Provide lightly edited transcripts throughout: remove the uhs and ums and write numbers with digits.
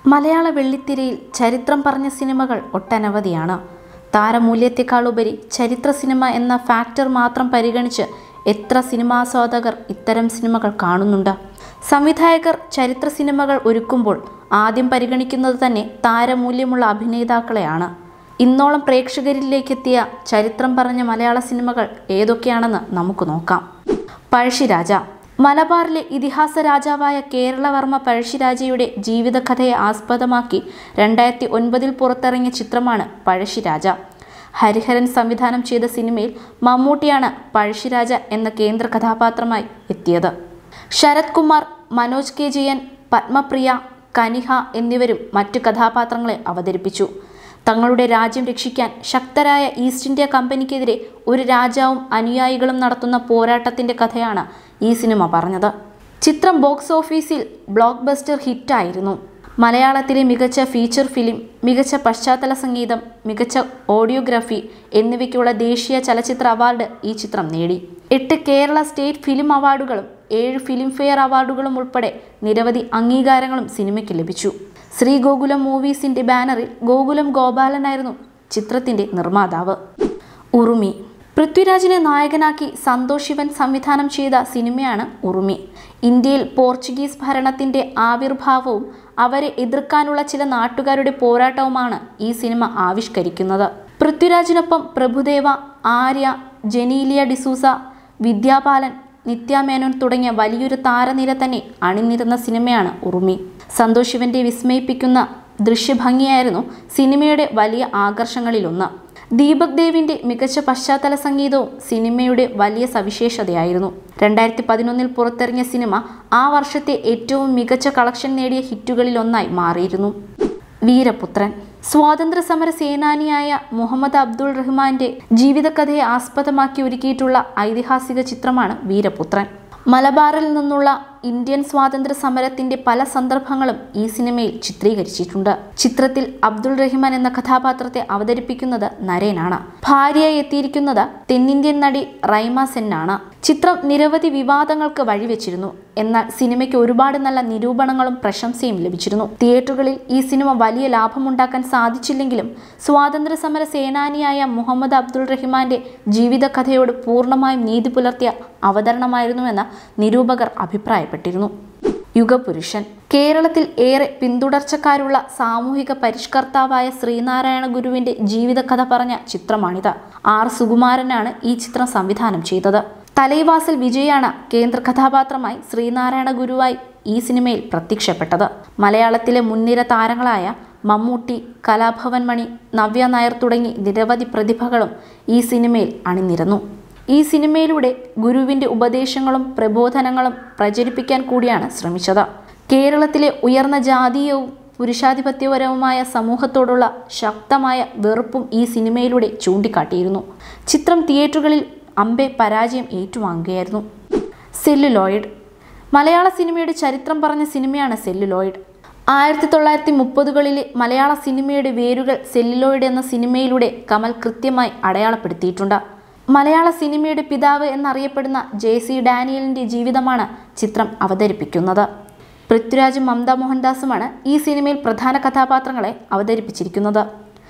മലയാള വെള്ളിത്തിരയിൽ ചരിത്രം പറഞ്ഞ സിനിമകൾ ഒട്ടനവധിയാണ്. താരമൂല്യത്തെക്കാളുപരി ചരിത്ര സിനിമ എന്ന ഫാക്ടർ മാത്രം പരിഗണിച്ച് എത്ര സിനിമാസ്വാദകർ ഇത്തരം സിനിമകൾ കാണുന്നുണ്ട്. സംവിധായകർ ചരിത്ര സിനിമകൾ ഒരുക്കുമ്പോൾ ആദ്യം പരിഗണിക്കുന്നത് തന്നെ താരമൂല്യമുള്ള അഭിനേതാക്കളെയാണ്. ഇന്നോളം പ്രേക്ഷകരിലേക്കെത്തിയ ചരിത്രം പറഞ്ഞ മലയാള സിനിമകൾ ഏതൊക്കെയാണെന്ന് നമുക്ക് നോക്കാം. പഴശ്ശിരാജ. മലബാറിലെ ഇതിഹാസ രാജാവായ കേരളവർമ്മ പഴശ്ശിരാജയുടെ ജീവിതകഥയെ ആസ്പദമാക്കി 2009 പുറത്തിറങ്ങിയ ചിത്രമാണ് പഴശ്ശിരാജ. ഹരിഹരൻ സംവിധാനം ചെയ്ത സിനിമയിൽ മമ്മൂട്ടിയാണ് പഴശ്ശിരാജ എന്ന കേന്ദ്ര കഥാപാത്രമായി എത്തിയത്. ശരത് കുമാർ, മനോജ് കെ ജയൻ, പത്മപ്രിയ, കനിഹ എന്നിവരും മറ്റു കഥാപാത്രങ്ങളെ അവതരിപ്പിച്ചു. തങ്ങളുടെ രാജ്യം രക്ഷിക്കാൻ ശക്തരായ ഈസ്റ്റ് ഇന്ത്യ കമ്പനിക്കെതിരെ ഒരു രാജാവും അനുയായികളും നടത്തുന്ന പോരാട്ടത്തിൻ്റെ കഥയാണ് ഈ സിനിമ പറഞ്ഞത്. ചിത്രം ബോക്സ് ഓഫീസിൽ ബ്ലോക്ക് ബസ്റ്റർ ഹിറ്റായിരുന്നു. മലയാളത്തിലെ മികച്ച ഫീച്ചർ ഫിലിം, മികച്ച പശ്ചാത്തല സംഗീതം, മികച്ച ഓഡിയോഗ്രാഫി എന്നിവയ്ക്കുള്ള ദേശീയ ചലച്ചിത്ര അവാർഡ് ഈ ചിത്രം നേടി. 8 കേരള സ്റ്റേറ്റ് ഫിലിം അവാർഡുകളും 7 ഫിലിംഫെയർ അവാർഡുകളും ഉൾപ്പെടെ നിരവധി അംഗീകാരങ്ങളും സിനിമയ്ക്ക് ലഭിച്ചു. ശ്രീ ഗോകുലം മൂവീസിൻ്റെ ബാനറിൽ ഗോകുലം ഗോപാലനായിരുന്നു ചിത്രത്തിൻ്റെ നിർമ്മാതാവ്. ഉറുമി. പൃഥ്വിരാജിനെ നായകനാക്കി സന്തോഷ് ശിവൻ സംവിധാനം ചെയ്ത സിനിമയാണ് ഉറുമി. ഇന്ത്യയിൽ പോർച്ചുഗീസ് ഭരണത്തിൻ്റെ ആവിർഭാവവും അവരെ എതിർക്കാനുള്ള ചില നാട്ടുകാരുടെ പോരാട്ടവുമാണ് ഈ സിനിമ ആവിഷ്കരിക്കുന്നത്. പൃഥ്വിരാജിനൊപ്പം പ്രഭുദേവ, ആര്യ, ജെനീലിയ ഡിസൂസ, വിദ്യാബാലൻ, നിത്യ മേനോൻ തുടങ്ങിയ വലിയൊരു താരനിര തന്നെ അണിനിരുന്ന സിനിമയാണ് ഉറുമി. സന്തോഷ് ശിവന്റെ വിസ്മയിപ്പിക്കുന്ന ദൃശ്യഭംഗിയായിരുന്നു സിനിമയുടെ വലിയ ആകർഷങ്ങളിലൊന്ന്. ദീപക് ദേവിന്റെ മികച്ച പശ്ചാത്തല സംഗീതവും സിനിമയുടെ വലിയ സവിശേഷതയായിരുന്നു. 2011 പുറത്തിറങ്ങിയ സിനിമ ആ വർഷത്തെ ഏറ്റവും മികച്ച കളക്ഷൻ നേടിയ ഹിറ്റുകളിലൊന്നായി മാറിയിരുന്നു. വീരപുത്രൻ. സ്വാതന്ത്ര്യ സമര സേനാനിയായ മുഹമ്മദ് അബ്ദുൾ റഹ്മാന്റെ ജീവിതകഥയെ ആസ്പദമാക്കി ഒരുക്കിയിട്ടുള്ള ഐതിഹാസിക ചിത്രമാണ് വീരപുത്രൻ. മലബാറിൽ നിന്നുള്ള ഇന്ത്യൻ സ്വാതന്ത്ര്യ സമരത്തിന്റെ പല സന്ദർഭങ്ങളും ഈ സിനിമയിൽ ചിത്രീകരിച്ചിട്ടുണ്ട്. ചിത്രത്തിൽ അബ്ദുൾ റഹ്മാൻ എന്ന കഥാപാത്രത്തെ അവതരിപ്പിക്കുന്നത് നരേനാണ്. ഭാര്യയായി എത്തിയിരിക്കുന്നത് തെന്നിന്ത്യൻ നടി റൈമ സെന്നാണ്. ചിത്രം നിരവധി വിവാദങ്ങൾക്ക് വഴിവെച്ചിരുന്നു. എന്നാൽ സിനിമയ്ക്ക് ഒരുപാട് നല്ല നിരൂപണങ്ങളും പ്രശംസയും ലഭിച്ചിരുന്നു. തിയേറ്ററുകളിൽ ഈ സിനിമ വലിയ ലാഭമുണ്ടാക്കാൻ സാധിച്ചില്ലെങ്കിലും സ്വാതന്ത്ര്യ സമര സേനാനിയായ മുഹമ്മദ് അബ്ദുൾ റഹ്മാന്റെ ജീവിതകഥയോട് പൂർണ്ണമായും നീതി പുലർത്തിയ അവതരണമായിരുന്നുവെന്ന് നിരൂപകർ അഭിപ്രായപ്പെട്ടിരുന്നു. യുഗപുരുഷൻ. കേരളത്തിൽ ഏറെ പിന്തുടർച്ചക്കാരുള്ള സാമൂഹിക പരിഷ്കർത്താവായ ശ്രീനാരായണ ഗുരുവിന്റെ ജീവിതകഥ പറഞ്ഞ ചിത്രമാണിത്. R. സുകുമാരനാണ് ഈ ചിത്രം സംവിധാനം ചെയ്തത്. തലൈവാസൽ വിജയാണ് കേന്ദ്ര കഥാപാത്രമായി ശ്രീനാരായണ ഗുരുവായി ഈ സിനിമയിൽ പ്രത്യക്ഷപ്പെട്ടത്. മലയാളത്തിലെ മുൻനിര താരങ്ങളായ മമ്മൂട്ടി, കലാഭവൻ മണി, നവ്യ നായർ തുടങ്ങി നിരവധി പ്രതിഭകളും ഈ സിനിമയിൽ അണിനിരന്നു. ഈ സിനിമയിലൂടെ ഗുരുവിൻ്റെ ഉപദേശങ്ങളും പ്രബോധനങ്ങളും പ്രചരിപ്പിക്കാൻ കൂടിയാണ് ശ്രമിച്ചത്. കേരളത്തിലെ ഉയർന്ന ജാതീയവും പുരുഷാധിപത്യപരവുമായ സമൂഹത്തോടുള്ള ശക്തമായ വെറുപ്പും ഈ സിനിമയിലൂടെ ചൂണ്ടിക്കാട്ടിയിരുന്നു. ചിത്രം തിയേറ്ററുകളിൽ അമ്പെ പരാജയം ഏറ്റുവാങ്ങുകയായിരുന്നു. സെല്ലുലോയിഡ്. മലയാള സിനിമയുടെ ചരിത്രം പറഞ്ഞ സിനിമയാണ് സെല്ലുലോയിഡ്. 1930കളിലെ മലയാള സിനിമയുടെ വേരുകൾ സെല്ലുലോയിഡ് എന്ന സിനിമയിലൂടെ കമൽ കൃത്യമായി അടയാളപ്പെടുത്തിയിട്ടുണ്ട്. മലയാള സിനിമയുടെ പിതാവ് എന്നറിയപ്പെടുന്ന JC ഡാനിയലിൻ്റെ ജീവിതമാണ് ചിത്രം അവതരിപ്പിക്കുന്നത്. പൃഥ്വിരാജും മമത മോഹൻദാസുമാണ് ഈ സിനിമയിൽ പ്രധാന കഥാപാത്രങ്ങളെ അവതരിപ്പിച്ചിരിക്കുന്നത്.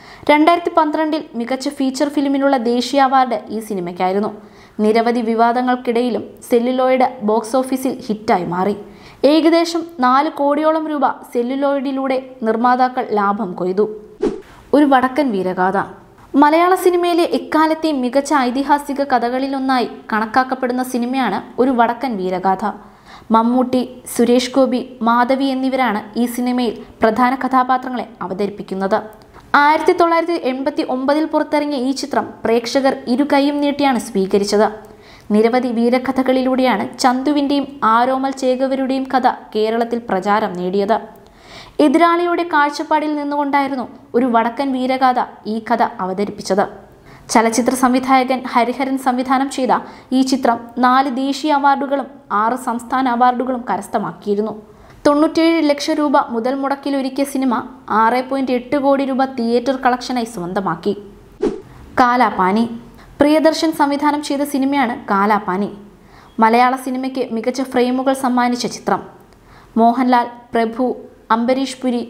2012 മികച്ച ഫീച്ചർ ഫിലിമിനുള്ള ദേശീയ അവാർഡ് ഈ സിനിമയ്ക്കായിരുന്നു. നിരവധി വിവാദങ്ങൾക്കിടയിലും സെല്ലുലോയിഡ് ബോക്സ് ഓഫീസിൽ ഹിറ്റായി മാറി. ഏകദേശം 4 കോടിയോളം രൂപ സെല്ലുലോയിഡിലൂടെ നിർമ്മാതാക്കൾ ലാഭം കൊയ്തു. ഒരു വടക്കൻ വീരഗാഥ. മലയാള സിനിമയിലെ എക്കാലത്തെയും മികച്ച ഐതിഹാസിക കഥകളിലൊന്നായി കണക്കാക്കപ്പെടുന്ന സിനിമയാണ് ഒരു വടക്കൻ വീരഗാഥ. മമ്മൂട്ടി, സുരേഷ് ഗോപി, മാധവി എന്നിവരാണ് ഈ സിനിമയിൽ പ്രധാന കഥാപാത്രങ്ങളെ അവതരിപ്പിക്കുന്നത്. 1989 പുറത്തിറങ്ങിയ ഈ ചിത്രം പ്രേക്ഷകർ ഇരുകൈയും നീട്ടിയാണ് സ്വീകരിച്ചത്. നിരവധി വീരകഥകളിലൂടെയാണ് ചന്തുവിൻ്റെയും ആരോമൽ ചേകവരുടെയും കഥ കേരളത്തിൽ പ്രചാരം നേടിയത്. എതിരാളിയുടെ കാഴ്ചപ്പാടിൽ നിന്നുകൊണ്ടായിരുന്നു ഒരു വടക്കൻ വീരഗാഥ ഈ കഥ അവതരിപ്പിച്ചത്. ചലച്ചിത്ര സംവിധായകൻ ഹരിഹരൻ സംവിധാനം ചെയ്ത ഈ ചിത്രം 4 ദേശീയ അവാർഡുകളും 6 സംസ്ഥാന അവാർഡുകളും കരസ്ഥമാക്കിയിരുന്നു. 97 ലക്ഷം രൂപ മുതൽ മുടക്കിലൊരുക്കിയ സിനിമ 6.8 കോടി രൂപ തിയേറ്റർ കളക്ഷനായി സ്വന്തമാക്കി. കാലാപാനി. പ്രിയദർശൻ സംവിധാനം ചെയ്ത സിനിമയാണ് കാലാപാനി. മലയാള സിനിമയ്ക്ക് മികച്ച ഫ്രെയിമുകൾ സമ്മാനിച്ച ചിത്രം. മോഹൻലാൽ, പ്രഭു, അംബരീഷ് പുരി,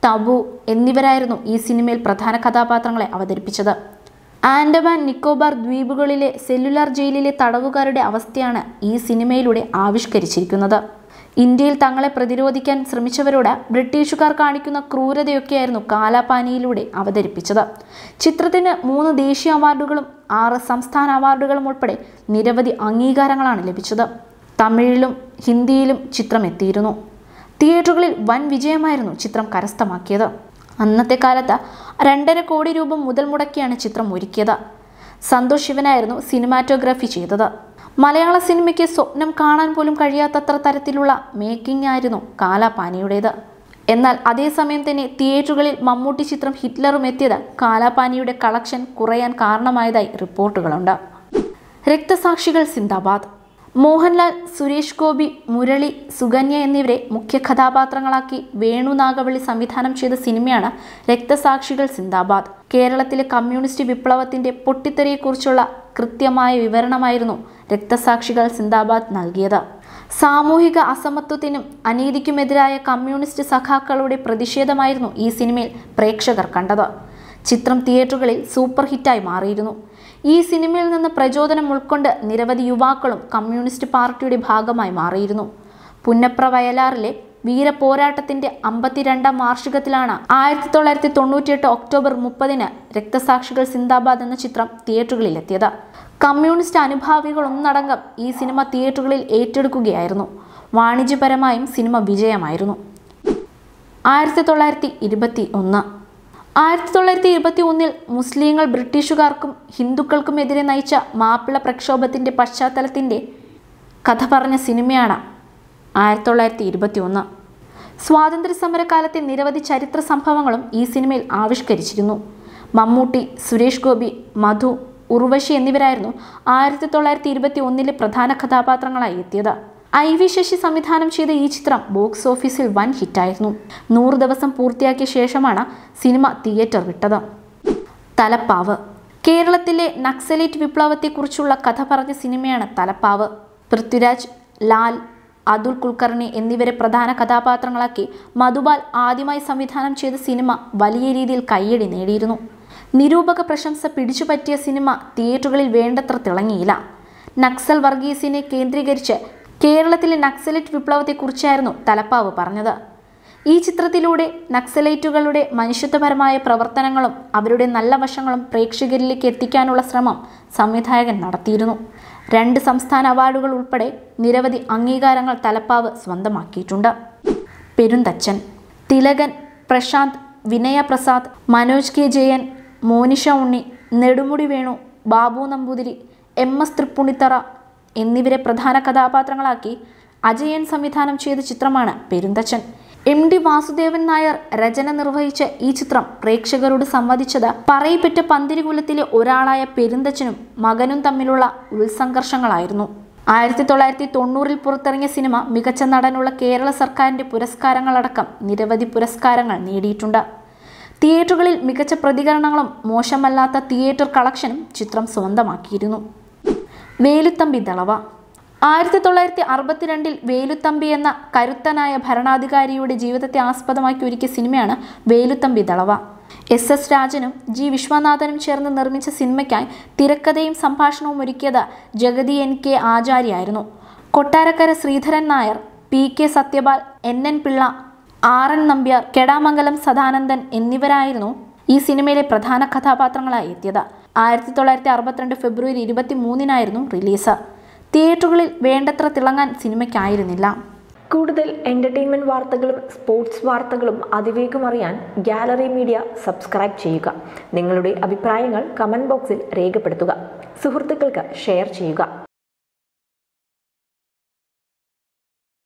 തബു എന്നിവരായിരുന്നു ഈ സിനിമയിൽ പ്രധാന കഥാപാത്രങ്ങളെ അവതരിപ്പിച്ചത്. ആൻഡമാൻ നിക്കോബാർ ദ്വീപുകളിലെ സെല്ലുലാർ ജയിലിലെ തടവുകാരുടെ അവസ്ഥയാണ് ഈ സിനിമയിലൂടെ ആവിഷ്കരിച്ചിരിക്കുന്നത്. ഇന്ത്യയിൽ തങ്ങളെ പ്രതിരോധിക്കാൻ ശ്രമിച്ചവരോട് ബ്രിട്ടീഷുകാർ കാണിക്കുന്ന ക്രൂരതയൊക്കെയായിരുന്നു കാലാപാനിയിലൂടെ അവതരിപ്പിച്ചത്. ചിത്രത്തിന് 3 ദേശീയ അവാർഡുകളും 6 സംസ്ഥാന അവാർഡുകളും ഉൾപ്പെടെ നിരവധി അംഗീകാരങ്ങളാണ് ലഭിച്ചത്. തമിഴിലും ഹിന്ദിയിലും ചിത്രം എത്തിയിരുന്നു. തിയേറ്ററുകളിൽ വൻ വിജയമായിരുന്നു ചിത്രം കരസ്ഥമാക്കിയത്. അന്നത്തെ കാലത്ത് 2.5 കോടി രൂപ മുതൽ മുടക്കിയാണ് ചിത്രം ഒരുക്കിയത്. സന്തോഷ് ശിവനായിരുന്നു സിനിമാറ്റോഗ്രാഫി ചെയ്തത്. മലയാള സിനിമയ്ക്ക് സ്വപ്നം കാണാൻ പോലും കഴിയാത്തത്ര തരത്തിലുള്ള മേക്കിംഗ് ആയിരുന്നു കാലാപാനിയുടേത്. എന്നാൽ അതേസമയം തന്നെ തിയേറ്ററുകളിൽ മമ്മൂട്ടി ചിത്രം ഹിറ്റ്ലറും എത്തിയത് കാലാപാനിയുടെ കളക്ഷൻ കുറയാൻ കാരണമായതായി റിപ്പോർട്ടുകളുണ്ട്. രക്തസാക്ഷികൾ സിന്ദാബാദ്. മോഹൻലാൽ, സുരേഷ് ഗോപി, മുരളി, സുകന്യ എന്നിവരെ മുഖ്യ കഥാപാത്രങ്ങളാക്കി വേണു നാഗവള്ളി സംവിധാനം ചെയ്ത സിനിമയാണ് രക്തസാക്ഷികൾ സിന്ദാബാദ്. കേരളത്തിലെ കമ്മ്യൂണിസ്റ്റ് വിപ്ലവത്തിന്റെ പൊട്ടിത്തെറിയെക്കുറിച്ചുള്ള കൃത്യമായ വിവരണമായിരുന്നു രക്തസാക്ഷികൾ സിന്ദാബാദ് നൽകിയത്. സാമൂഹിക അസമത്വത്തിനും അനീതിക്കുമെതിരായ കമ്മ്യൂണിസ്റ്റ് സഖാക്കളുടെ പ്രതിഷേധമായിരുന്നു ഈ സിനിമയിൽ പ്രേക്ഷകർ കണ്ടത്. ചിത്രം തിയേറ്ററുകളിൽ സൂപ്പർ ഹിറ്റായി മാറിയിരുന്നു. ഈ സിനിമയിൽ നിന്ന് പ്രചോദനം ഉൾക്കൊണ്ട് നിരവധി യുവാക്കളും കമ്മ്യൂണിസ്റ്റ് പാർട്ടിയുടെ ഭാഗമായി മാറിയിരുന്നു. പുന്നപ്ര വയലാറിലെ വീരപോരാട്ടത്തിന്റെ 52ാം വാർഷികത്തിലാണ് 1998 ഒക്ടോബർ 30 രക്തസാക്ഷികൾ സിന്ദാബാദ് എന്ന ചിത്രം തിയേറ്ററുകളിലെത്തിയത്. കമ്മ്യൂണിസ്റ്റ് അനുഭാവികൾ ഒന്നടങ്കം ഈ സിനിമ തിയേറ്ററുകളിൽ ഏറ്റെടുക്കുകയായിരുന്നു. വാണിജ്യപരമായും സിനിമ വിജയമായിരുന്നു. 1921 മുസ്ലിങ്ങൾ ബ്രിട്ടീഷുകാർക്കും ഹിന്ദുക്കൾക്കുമെതിരെ നയിച്ച മാപ്പിള പ്രക്ഷോഭത്തിന്റെ പശ്ചാത്തലത്തിന്റെ കഥ പറഞ്ഞ സിനിമയാണ് 1921. സ്വാതന്ത്ര്യ സമരകാലത്തെ നിരവധി ചരിത്ര സംഭവങ്ങളും ഈ സിനിമയിൽ ആവിഷ്കരിച്ചിരുന്നു. മമ്മൂട്ടി, സുരേഷ് ഗോപി, മധു, ഉർവശി എന്നിവരായിരുന്നു 1921 പ്രധാന കഥാപാത്രങ്ങളായി എത്തിയത്. IV ശശി സംവിധാനം ചെയ്ത ഈ ചിത്രം ബോക്സ് ഓഫീസിൽ വൻ ഹിറ്റായിരുന്നു. 100 ദിവസം പൂർത്തിയാക്കിയ ശേഷമാണ് സിനിമ തിയേറ്റർ വിട്ടത്. തലപ്പാവ്. കേരളത്തിലെ നക്സലൈറ്റ് വിപ്ലവത്തെക്കുറിച്ചുള്ള കഥ പറഞ്ഞ സിനിമയാണ് തലപ്പാവ്. പൃഥ്വിരാജ്, ലാൽ, അതുൽ കുൽക്കർണി എന്നിവരെ പ്രധാന കഥാപാത്രങ്ങളാക്കി മധുബാൽ ആദ്യമായി സംവിധാനം ചെയ്ത സിനിമ വലിയ രീതിയിൽ കയ്യടി നേടിയിരുന്നു. നിരൂപക പ്രശംസ പിടിച്ചുപറ്റിയ സിനിമ തിയേറ്ററുകളിൽ വേണ്ടത്ര തിളങ്ങിയില്ല. നക്സൽ വർഗീസിനെ കേന്ദ്രീകരിച്ച് കേരളത്തിലെ നക്സലൈറ്റ് വിപ്ലവത്തെക്കുറിച്ചായിരുന്നു തലപ്പാവ് പറഞ്ഞത്. ഈ ചിത്രത്തിലൂടെ നക്സലൈറ്റുകളുടെ മനുഷ്യത്വപരമായ പ്രവർത്തനങ്ങളും അവരുടെ നല്ല വശങ്ങളും പ്രേക്ഷകരിലേക്ക് എത്തിക്കാനുള്ള ശ്രമം സംവിധായകൻ നടത്തിയിരുന്നു. 2 സംസ്ഥാന അവാർഡുകൾ ഉൾപ്പെടെ നിരവധി അംഗീകാരങ്ങൾ തലപ്പാവ് സ്വന്തമാക്കിയിട്ടുണ്ട്. പെരുന്തച്ചൻ. തിലകൻ, പ്രശാന്ത്, വിനയ പ്രസാദ്, മനോജ് കെ ജയൻ, മോനിഷ ഉണ്ണി, നെടുമുടി വേണു, ബാബു നമ്പൂതിരി, MS തൃപ്പുണിത്തറ എന്നിവരെ പ്രധാന കഥാപാത്രങ്ങളാക്കി അജയൻ സംവിധാനം ചെയ്ത ചിത്രമാണ് പെരുന്തച്ചൻ. MD വാസുദേവൻ നായർ രചന നിർവഹിച്ച ഈ ചിത്രം പ്രേക്ഷകരോട് സംവദിച്ചത് പറയിപ്പറ്റ പന്തിരികുലത്തിലെ ഒരാളായ പെരുന്തച്ചനും മകനും തമ്മിലുള്ള ഉത്സംഘർഷങ്ങളായിരുന്നു. 1990 പുറത്തിറങ്ങിയ സിനിമ മികച്ച നടനുള്ള കേരള സർക്കാരിന്റെ പുരസ്കാരങ്ങളടക്കം നിരവധി പുരസ്കാരങ്ങൾ നേടിയിട്ടുണ്ട്. തിയേറ്ററുകളിൽ മികച്ച പ്രതികരണങ്ങളും മോശമല്ലാത്ത തിയേറ്റർ കളക്ഷനും ചിത്രം സ്വന്തമാക്കിയിരുന്നു. വേലുത്തമ്പി ദളവ. 1962 വേലുത്തമ്പി എന്ന കരുത്തനായ ഭരണാധികാരിയുടെ ജീവിതത്തെ ആസ്പദമാക്കി ഒരുക്കിയ സിനിമയാണ് വേലുത്തമ്പി ദളവ. SS രാജനും G വിശ്വനാഥനും ചേർന്ന് നിർമ്മിച്ച സിനിമയ്ക്കായി തിരക്കഥയും സംഭാഷണവും ഒരുക്കിയത് Jagathy NK ആചാര്യായിരുന്നു. Kottarakkara Sreedharan Nair, PK Satyapal, NN Pillai, RN Nambiar, Kedamangalam Sadanandan എന്നിവരായിരുന്നു ഈ സിനിമയിലെ പ്രധാന കഥാപാത്രങ്ങളായി എത്തിയത്. 1962 ഫെബ്രുവരി 23 റിലീസ്. തിയേറ്ററുകളിൽ വേണ്ടത്ര തിളങ്ങാൻ സിനിമയ്ക്കായിരുന്നില്ല. കൂടുതൽ എൻ്റർടൈൻമെൻറ്റ് വാർത്തകളും സ്പോർട്സ് വാർത്തകളും അതിവേഗം അറിയാൻ ഗാലറി മീഡിയ സബ്സ്ക്രൈബ് ചെയ്യുക. നിങ്ങളുടെ അഭിപ്രായങ്ങൾ കമൻറ്റ് ബോക്സിൽ രേഖപ്പെടുത്തുക. സുഹൃത്തുക്കൾക്ക് ഷെയർ ചെയ്യുക.